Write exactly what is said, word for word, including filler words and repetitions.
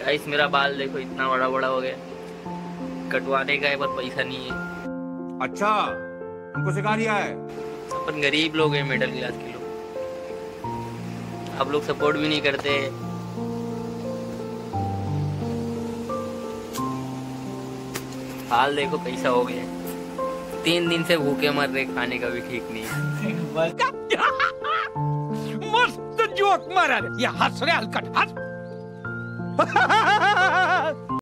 Guys मेरा बाल देखो इतना बड़ा बड़ा हो गया, कटवाने का है पर पैसा नहीं है। अच्छा, हमको सिखा रिया है। अपन गरीब लोग हैं, मिडिल क्लास के लोग, आप लोग सपोर्ट भी नहीं करते। हाल देखो कैसा हो गया, तीन दिन से भूखे मर रहे, खाने का भी ठीक नहीं है। मस्त जोक मारा रे, ये हंस रहे हलकट हंस।